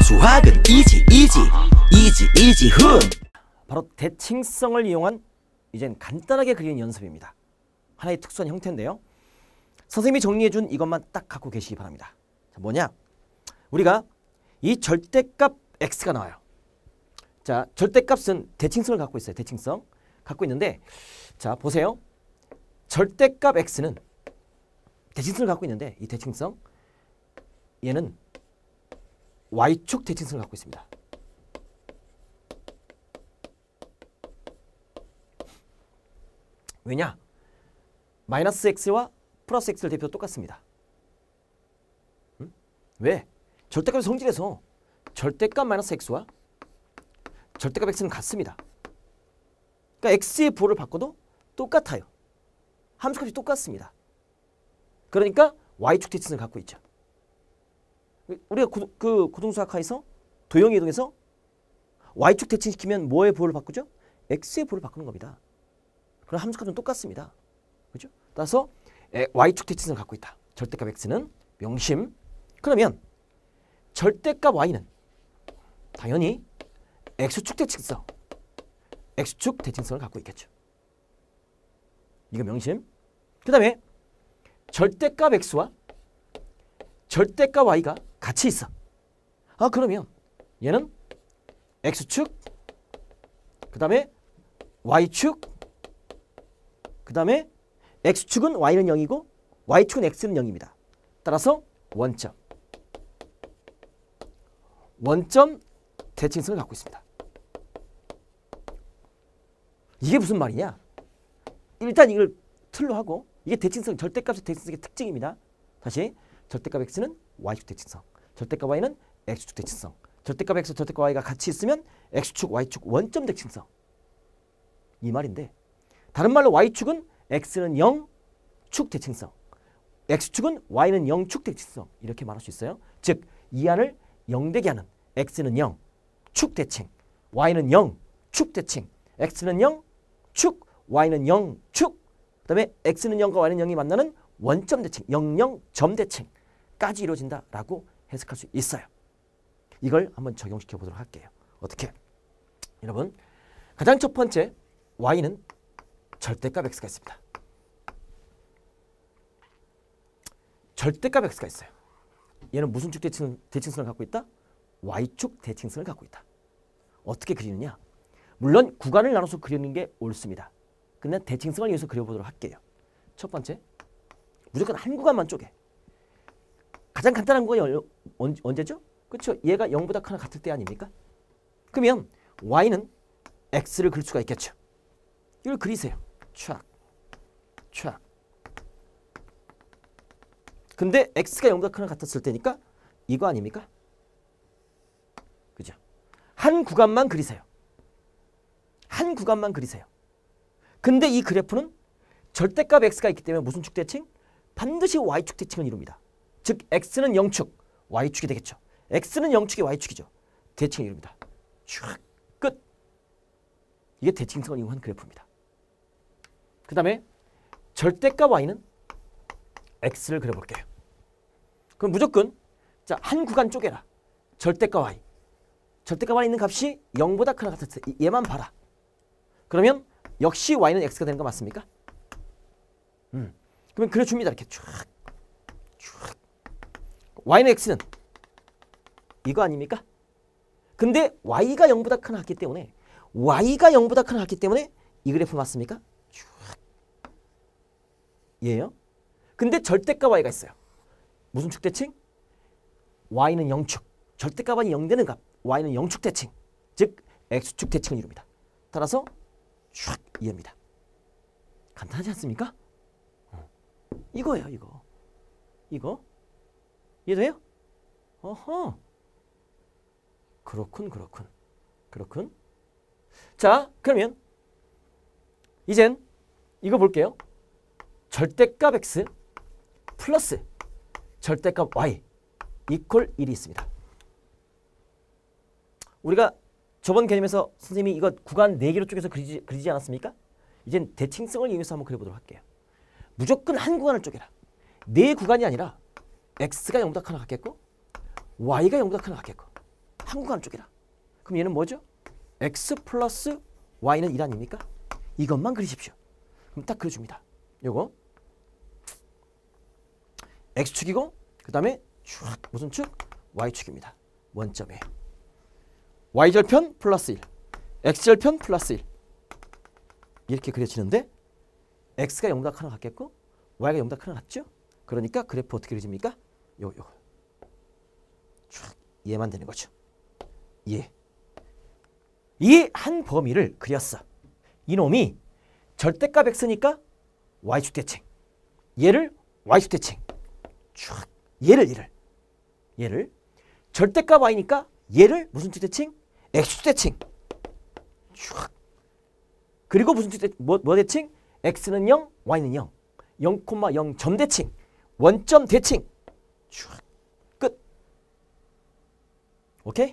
수학은 이지 훈. 바로 대칭성을 이용한 이젠 간단하게 그리는 연습입니다. 하나의 특수한 형태인데요. 선생님이 정리해준 이것만 딱 갖고 계시기 바랍니다. 자, 뭐냐? 우리가 이 절대값 x가 나와요. 자, 절대값은 대칭성을 갖고 있어요. 대칭성 갖고 있는데, 자 보세요. 절대값 x는 대칭성을 갖고 있는데, 이 대칭성 얘는 y축 대칭성을 갖고 있습니다. 왜냐? 마이너스 x와 플러스 x를 대표 똑같습니다. 왜? 절대값의 성질에서 절대값 마이너스 x와 절대값 x는 같습니다. 그러니까 x의 부호를 바꿔도 똑같아요. 함수값이 똑같습니다. 그러니까 y축 대칭성을 갖고 있죠. 우리가 고등수학과에서 도형의 이동에서 y축 대칭시키면 뭐의 부호를 바꾸죠? x의 부호를 바꾸는 겁니다. 그럼 함수값은 똑같습니다. 그렇죠? 따라서 y축 대칭성을 갖고 있다. 절대값 x는 명심. 그러면 절대값 y는 당연히 x축 대칭성, x축 대칭성을 갖고 있겠죠. 이거 명심. 그 다음에 절대값 x와 절대값 y가 같이 있어. 아, 그러면 얘는 x축, 그 다음에 y축, 그 다음에 x축은 y는 0이고 y축은 x는 0입니다. 따라서 원점 대칭성을 갖고 있습니다. 이게 무슨 말이냐? 일단 이걸 틀로 하고, 이게 대칭성, 절대값의 대칭성의 특징입니다. 다시 절대값 x는 y축 대칭성, 절대값 y는 x축 대칭성, 절대값 x, 절대값 y가 같이 있으면 x축, y축 원점 대칭성. 이 말인데, 다른 말로 y축은 x는 0축 대칭성, x축은 y는 0축 대칭성, 이렇게 말할 수 있어요. 즉, 이 안을 0되게 하는 x는 0축 대칭, y는 0축 대칭, x는 0축, y는 0축, 그 다음에 x는 0과 y는 0이 만나는 원점 대칭, 0,0점 대칭까지 이루어진다라고 해석할 수 있어요. 이걸 한번 적용시켜 보도록 할게요. 어떻게? 여러분, 가장 첫 번째 y는 절대값 x가 있습니다. 절대값 x가 있어요. 얘는 무슨 축 대칭성을 갖고 있다? y축 대칭성을 갖고 있다. 어떻게 그리느냐? 물론 구간을 나눠서 그리는 게 옳습니다. 근데 대칭성을 이용해서 그려보도록 할게요. 첫 번째, 무조건 한 구간만 쪼개. 가장 간단한 구간이 언제죠? 그렇죠? 얘가 0보다 크나 같을 때 아닙니까? 그러면 y는 x를 그릴 수가 있겠죠. 이걸 그리세요. 촥, 촥. 근데 x가 0보다 크나 같았을 때니까 이거 아닙니까? 그죠? 한 구간만 그리세요. 한 구간만 그리세요. 근데 이 그래프는 절대값 x가 있기 때문에 무슨 축 대칭? 반드시 y축 대칭을 이룹니다. 즉 x는 0축, y축이 되겠죠. x는 0축이 y축이죠. 대칭을 이룹니다. 쭉 끝. 이게 대칭성을 이용한 그래프입니다. 그 다음에 절대값 y는 x를 그려볼게요. 그럼 무조건 자, 한 구간 쪼개라. 절대값 y. 절대값 y 있는 값이 0보다 크나 같았을 때 얘만 봐라. 그러면 역시 y는 x가 되는 거 맞습니까? 그러면 그려줍니다. 이렇게 쭉, 쭉. y는 x는 이거 아닙니까? 근데 y가 0보다 크나 같기 때문에 이 그래프 맞습니까? 쭉. 얘예요. 근데 절대값 y가 있어요. 무슨 축 대칭? y는 0축. 절대값 y이 0 되는 값. y는 0축 대칭. 즉 x축 대칭을 이룹니다. 따라서 슉 이해입니다. 간단하지 않습니까? 이거예요, 이거. 이거 이해돼요? 어허. 그렇군. 자, 그러면 이젠 이거 볼게요. 절대값 x 플러스 절대값 y 이퀄 1이 있습니다. 우리가 저번 개념에서 선생님이 이거 구간 4개로 쪼개서 그리지 않았습니까? 이젠 대칭성을 이용해서 한번 그려보도록 할게요. 무조건 한 구간을 쪼개라. 4구간이 아니라 x가 0보다 크나 같겠고 y가 0보다 크나 같겠고 한국한 쪽이라. 그럼 얘는 뭐죠? x 플러스 y는 1 아닙니까? 이것만 그리십시오. 그럼 딱 그려줍니다. 요거 x축이고 그 다음에 쭉 무슨 축? y축입니다. 원점에 y절편 플러스 1 x절편 플러스 1 이렇게 그려지는데 x가 0보다 하나 같겠고 y가 0보다 하나 같죠? 그러니까 그래프 어떻게 그려집니까? 요거 쭉 얘만 되는 거죠. 얘. 이 한 범위를 그렸어. 이놈이 절대값 x니까 y축 대칭. 얘를 y축 대칭. 쭉 얘를 절대값 y니까 얘를 무슨 축 대칭? x축 대칭. 쭉. 그리고 무슨 축 대칭? 뭐 대칭? x는 0, y는 0. 0,0 점 대칭. 원점 대칭. 쭉. 끝. 오케이?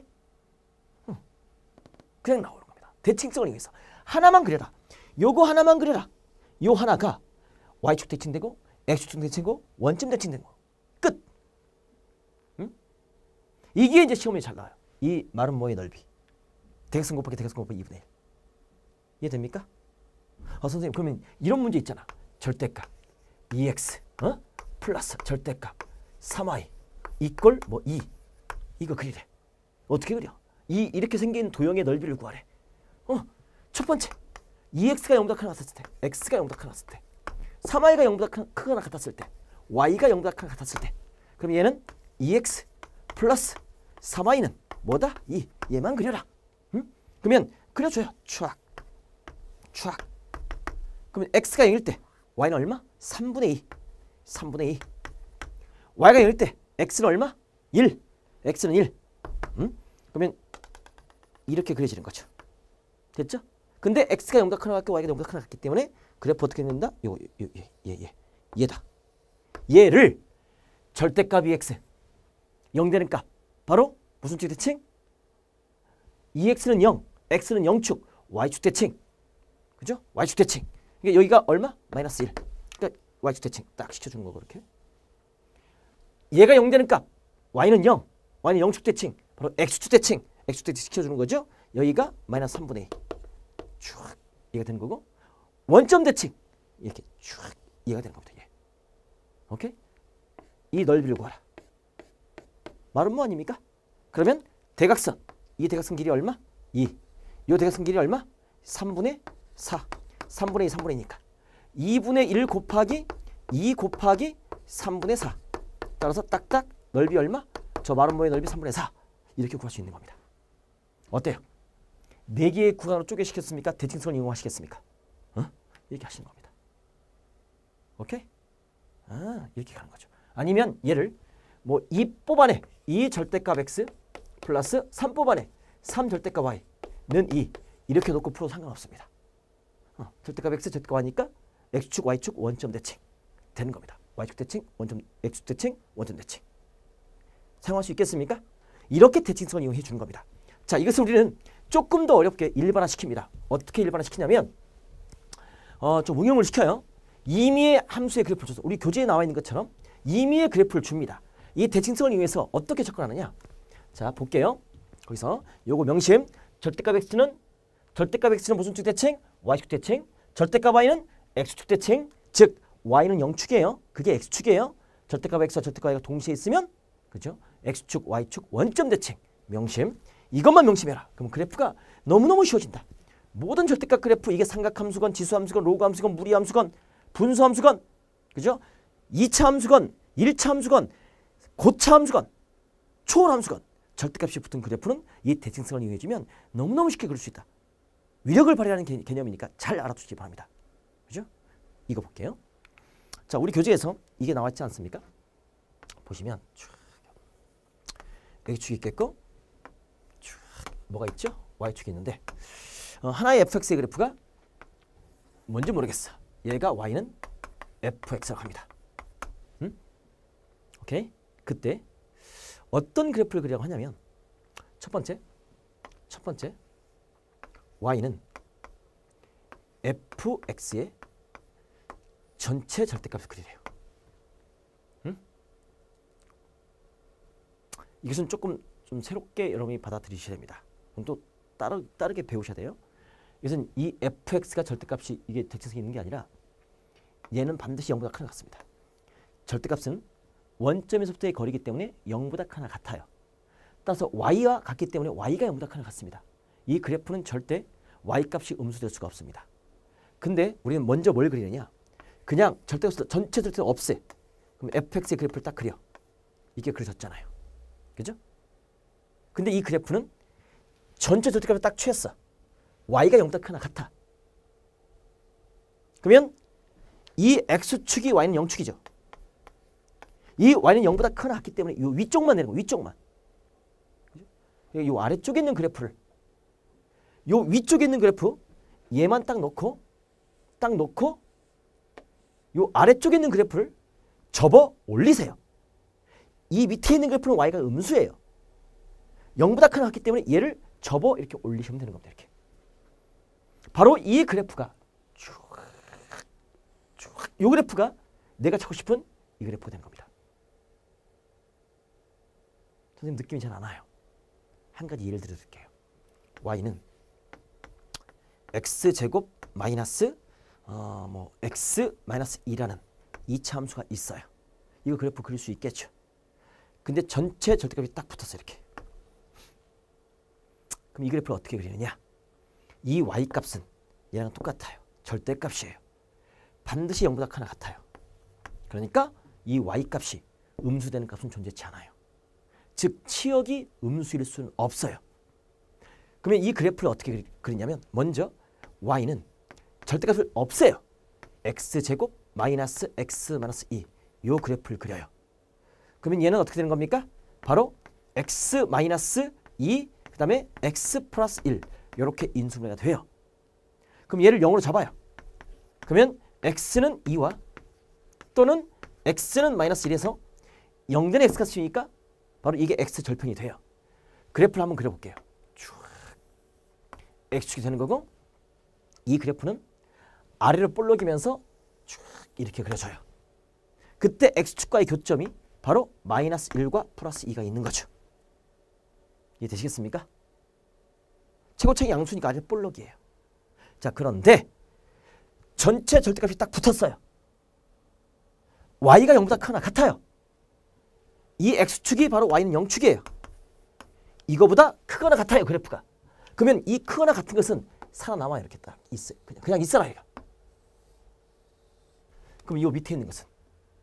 그냥 나오는 겁니다. 대칭성을 이용해서 하나만 그려라. 요거 하나만 그려라. 요 하나가 y축 대칭되고 x축 대칭되고 원점 대칭되는 거. 끝. 응? 이게 이제 시험에 잘 나와요. 이 마른 모의 넓이. 대각선 곱하기 대각선 곱하기 2분의 1. 이해됩니까? 선생님 그러면 이런 문제 있잖아. 절대값 2x 플러스 절대값 3y 이꼴 뭐 2. 이거 그리래. 어떻게 그려? 이렇게 생긴 도형의 넓이를 구하래. 첫 번째 2x가 0보다 크거나 같았을 때 x가 0보다 크거나 같았을 때 3y가 0보다 크거나 같았을 때 y가 0보다 크거나 같았을 때 그럼 얘는 2x 플러스 3y는 뭐다? 2. 얘만 그려라. 응? 그러면 그려줘요. 촥. 그러면 x가 0일 때 y는 얼마? 3분의 2. 3분의 2. y가 0일 때 x는 얼마? 1. x는 1. 응? 그러면 이렇게 그려지는 거죠. 됐죠? 근데 x가 0보다 크나 같고 y가 0보다 크나 같기 때문에 그래프 어떻게 된다? 얘다. 얘를 절대값이 x 0 되는 값 바로 무슨 축 대칭? 2x는 0, x는 0축, y축 대칭. 그죠? y축 대칭. 그러니까 여기가 얼마? 마이너스 1. 그러니까 y축 대칭 딱 시켜주는 거 그렇게. 얘가 0 되는 값 y는 0, y는 0축 대칭. 바로 x축 대칭. x축 대칭 시켜주는 거죠. 여기가 마이너스 3분의 2. 쭉 얘가 되는 거고 원점 대칭 이렇게 쭉 얘가 되는 겁니다. 얘. 오케이? 이 넓이를 구하라. 말은 뭐 아닙니까? 그러면 대각선 이 대각선 길이 얼마? 2. 이 대각선 길이 얼마? 3분의 4. 3분의 2, 3분의 2니까 2분의 1 곱하기 2 곱하기 3분의 4. 따라서 딱딱 넓이 얼마? 저 마른 모의 넓이 3분의 4. 이렇게 구할 수 있는 겁니다. 어때요? 4개의 구간으로 쪼개시켰습니까? 대칭성을 이용하시겠습니까? 이렇게 하시는 겁니다. 오케이? 이렇게 가는 거죠. 아니면 얘를 뭐 2 뽑아내. 2 절대값 x 플러스 3 뽑아내. 3 절대값 y는 2. 이렇게 놓고 풀어도 상관없습니다. 절대값 x 절대값 y니까 x축 y축 원점 대칭 되는 겁니다. y축 대칭 원점 x축 대칭 원점 대칭. 사용할 수 있겠습니까? 이렇게 대칭성을 이용해 주는 겁니다. 자, 이것을 우리는 조금 더 어렵게 일반화시킵니다. 어떻게 일반화시키냐면 좀 응용을 시켜요. 임의의 함수의 그래프를 줘서 우리 교재에 나와 있는 것처럼 임의의 그래프를 줍니다. 이 대칭성을 이용해서 어떻게 접근하느냐. 자, 볼게요. 거기서 요거 명심. 절대값 x는 무슨 축 대칭? y축 대칭. 절대값 y는 x축 대칭. 즉 y는 0축이에요. 그게 x축이에요. 절대값 x와 절대값 y가 동시에 있으면 그죠? x축 y축 원점 대칭. 명심. 이것만 명심해라. 그럼 그래프가 너무너무 쉬워진다. 모든 절대값 그래프 이게 삼각함수건, 지수함수건, 로그함수건, 무리함수건, 분수함수건, 그죠? 2차 함수건, 1차 함수건, 고차 함수건, 초월함수건, 절대값이 붙은 그래프는 이 대칭성을 이용해주면 너무너무 쉽게 그릴 수 있다. 위력을 발휘하는 개념이니까 잘 알아두시기 바랍니다. 그죠? 이거 볼게요. 자, 우리 교재에서 이게 나왔지 않습니까? 보시면 X축이 있겠고 뭐가 있죠? Y축이 있는데 하나의 fx의 그래프가 뭔지 모르겠어. 얘가 y는 fx라고 합니다. 오케이? 그때 어떤 그래프를 그리라고 하냐면 첫 번째 y는 fx의 전체 절대값을 그리래요. 이것은 조금 좀 새롭게 여러분이 받아들이셔야 됩니다. 그럼 또 다르게 배우셔야 돼요. 이것은 이 fx가 절대값이 이게 대칭성이 있는 게 아니라 얘는 반드시 0보다 크나 같습니다. 절대값은 원점에서부터의 거리이기 때문에 0보다 크나 같아요. 따라서 y와 같기 때문에 y가 0보다 크나 같습니다. 이 그래프는 절대 y값이 음수될 수가 없습니다. 근데 우리는 먼저 뭘 그리느냐? 그냥 절대값을 전체 절대값을 없애. 그럼 fx의 그래프를 딱 그려. 이게 그려졌잖아요. 그죠? 근데 이 그래프는 전체 절대값을 딱 취했어. y가 0보다 크나 같아. 그러면 이 x축이 y는 0축이죠. 이 y는 0보다 크나 같기 때문에 이 위쪽만 내는 거, 위쪽만. 이 아래쪽에 있는 그래프를, 이 위쪽에 있는 그래프 얘만 딱 놓고 이 아래쪽에 있는 그래프를 접어 올리세요. 이 밑에 있는 그래프는 y가 음수예요. 0보다 크나 같기 때문에 얘를 접어 이렇게 올리시면 되는 겁니다. 이렇게. 바로 이 그래프가 이 그래프가 내가 찾고 싶은 이 그래프가 되는 겁니다. 선생님 느낌이 잘 안 와요. 한 가지 예를 들어 드릴게요. y는 x제곱 마이너스 x 마이너스 2라는 2차 함수가 있어요. 이거 그래프 그릴 수 있겠죠. 근데 전체 절대값이 딱 붙었어요. 이렇게. 그럼 이 그래프를 어떻게 그리느냐? 이 y값은 얘랑 똑같아요. 절대값이에요. 반드시 0보다 크나 같아요. 그러니까 이 y값이 음수되는 값은 존재치 않아요. 즉 치역이 음수일 수는 없어요. 그러면 이 그래프를 어떻게 그리냐면 먼저 y는 절대값을 없애요. x제곱 마이너스 x 마이너스 2 이 그래프를 그려요. 그러면 얘는 어떻게 되는 겁니까? 바로 x 마이너스 2 그 다음에 x 플러스 1 이렇게 인수분해가 돼요. 그럼 얘를 0으로 잡아요. 그러면 x는 2와 또는 x는 마이너스 1에서 0되는 x가 수니까 바로 이게 x 절편이 돼요. 그래프를 한번 그려볼게요. x축이 되는 거고 이 그래프는 아래로 볼록이면서 쭉 이렇게 그려져요. 그때 x축과의 교점이 바로 마이너스 1과 플러스 2가 있는 거죠. 이해되시겠습니까? 최고차이 양수니까 아래 볼록이에요. 자, 그런데 전체 절대값이 딱 붙었어요. y가 0보다 크나 같아요. 이 x축이 바로 y는 0축이에요. 이거보다 크거나 같아요. 그래프가. 그러면 이 크거나 같은 것은 살아남아요. 이렇게 딱 있어요. 그냥 있어라 이거. 그럼 이 밑에 있는 것은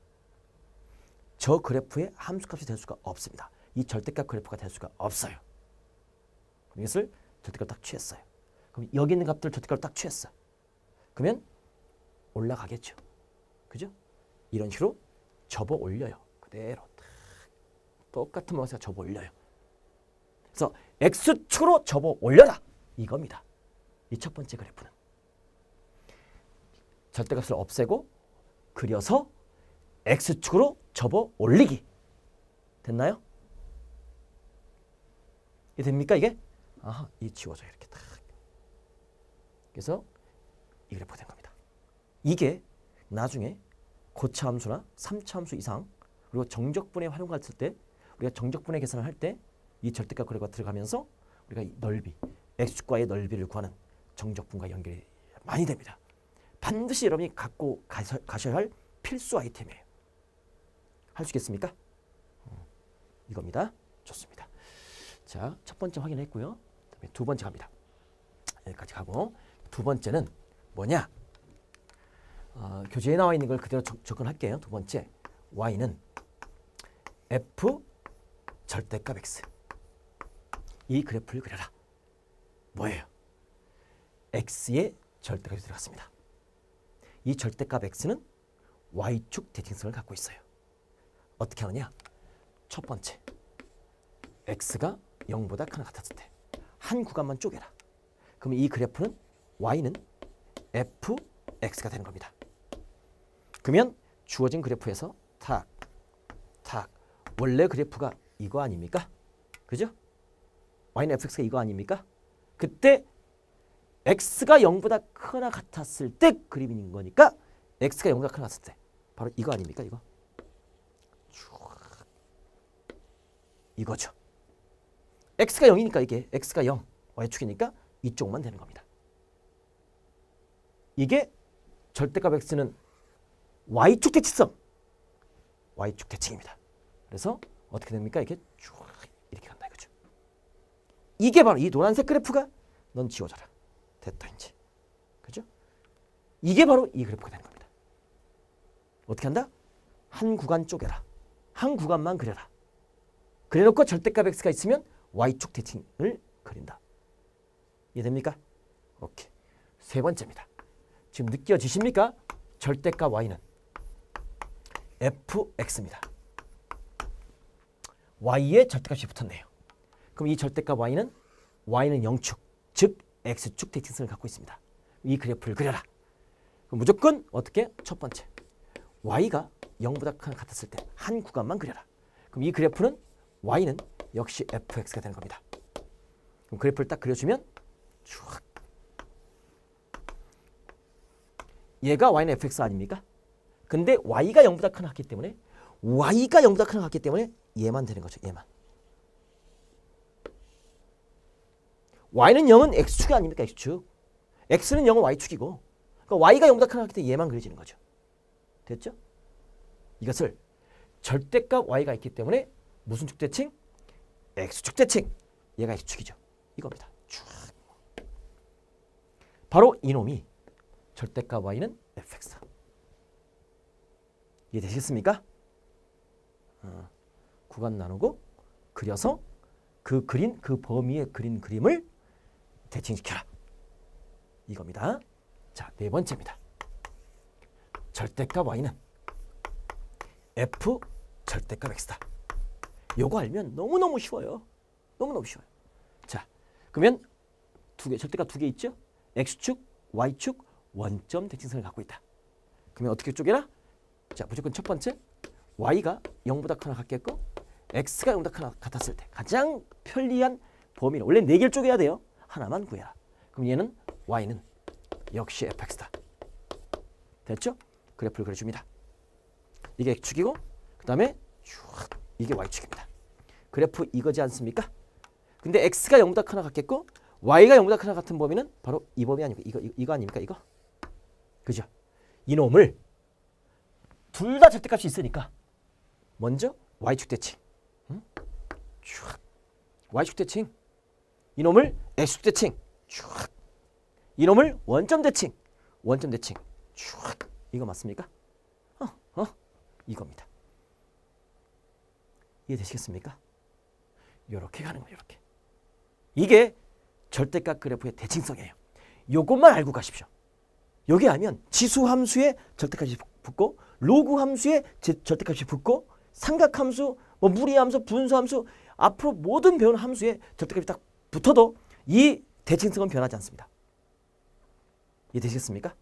저 그래프의 함수값이 될 수가 없습니다. 이 절대값 그래프가 될 수가 없어요. 이것을 절대값 딱 취했어요. 그럼 여기 있는 값들 절대값 딱 취했어. 그러면 올라가겠죠. 그죠? 이런 식으로 접어 올려요. 그대로 똑같은 모습을 접어 올려요. 그래서 x축으로 접어 올려라 이겁니다. 이 첫 번째 그래프는 절대값을 없애고 그려서 x축으로 접어 올리기. 됐나요? 이게 됩니까 이게? 아하, 이 지워져요. 이렇게 딱. 그래서 이 그래프가 된 겁니다. 이게 나중에 고차 함수나 3차 함수 이상 그리고 정적분해 활용을 했을 때 우리가 정적분해 계산을 할 때 이 절대값 그래프가 들어가면서 우리가 이 넓이, x축과의 넓이를 구하는 정적분과 연결이 많이 됩니다. 반드시 여러분이 갖고 가셔야 할 필수 아이템이에요. 할 수 있겠습니까? 이겁니다. 좋습니다. 자, 첫 번째 확인했고요. 그다음에 두 번째 갑니다. 여기까지 가고 두 번째는 뭐냐? 교재에 나와 있는 걸 그대로 접근할게요. 두 번째, y는 f 절대값 x. 이 그래프를 그려라. 뭐예요? x의 절대값이 들어갔습니다. 이 절대값 x는 y축 대칭성을 갖고 있어요. 어떻게 하느냐? 첫 번째, x가 0보다 크나 같았을 때 한 구간만 쪼개라. 그러면 이 그래프는 y는 fx가 되는 겁니다. 그러면 주어진 그래프에서 탁 원래 그래프가 이거 아닙니까? 그죠? y는 fx가 이거 아닙니까? 그때 x가 0보다 크나 같았을 때 그림인 거니까 x가 0보다 크나 같았을 때 바로 이거 아닙니까? 이거 이거죠. x가 0이니까 이게 x가 0, y축이니까 이쪽만 되는 겁니다. 이게 절대값 x는 y축 대칭성, y축 대칭입니다. 그래서 어떻게 됩니까? 이렇게 쭉 이렇게 간다 이거죠. 이게 바로 이 노란색 그래프가 넌 지워져라. 됐다 이제. 그죠? 이게 바로 이 그래프가 되는 겁니다. 어떻게 한다? 한 구간 쪼개라. 한 구간만 그려라. 그래놓고 절대값 x가 있으면 y축 대칭을 그린다. 이해됩니까? 오케이. 세 번째입니다. 지금 느껴지십니까? 절대값 y는 fx입니다. y에 절대값이 붙었네요. 그럼 이 절대값 y는 0축, 즉 x축 대칭성을 갖고 있습니다. 이 그래프를 그려라. 그럼 무조건 어떻게? 첫 번째, y가 0보다 같았을 때 한 구간만 그려라. 그럼 이 그래프는 y는 역시 fx가 되는 겁니다. 그럼 그래프를 딱 그려주면 쭉 얘가 y는 fx 아닙니까? 근데 y가 0보다 큰 같기 때문에 얘만 되는 거죠. 얘만. y는 0은 x축이 아닙니까? x축. x는 0은 y축이고 그러니까 y가 0보다 큰 같기 때문에 얘만 그려지는 거죠. 됐죠? 이것을 절대값 y가 있기 때문에 무슨 축 대칭? x축 대칭. 얘가 x축이죠. 이겁니다. 쭉. 바로 이놈이 절대값 y는 fx. 이해되시겠습니까? 구간 나누고 그려서 그 범위에 그린 그림을 대칭시켜라. 이겁니다. 자, 네 번째입니다. 절대값 y는 f 절대값 x다. 요거 알면 너무너무 쉬워요. 너무너무 쉬워요. 자, 그러면 절대값 두 개 있죠? x축, y축, 원점 대칭성을 갖고 있다. 그러면 어떻게 쪼개라? 자, 무조건 첫 번째, y가 0보다 크거나 같겠고 x가 0보다 크거나 같았을 때 가장 편리한 범위는 원래 4개를 쪼개야 돼요. 하나만 구해라. 그럼 얘는 y는 역시 fx다. 됐죠? 그래프를 그려줍니다. 이게 x축이고 그 다음에 이게 y축입니다. 그래프 이거지 않습니까? 근데 x가 0보다 크거나 같겠고 y가 0보다 크거나 같은 범위는 바로 이 범위 아닙니까? 이거 아닙니까? 이거? 그죠? 이놈을 둘 다 절대값이 있으니까 먼저 y축 대칭. y축 대칭. 이놈을 x축 대칭. 이놈을 원점 대칭. 원점 대칭. 이거 맞습니까? 이겁니다. 이해되시겠습니까? 이렇게 가는 거예요. 이렇게. 이게 절대값 그래프의 대칭성이에요. 요것만 알고 가십시오. 여기 알면 지수함수에 절대값이 붙고 로그 함수에 절대값이 붙고 삼각함수, 무리함수, 분수함수 앞으로 모든 배우는 함수에 절대값이 딱 붙어도 이 대칭성은 변하지 않습니다. 이해되시겠습니까?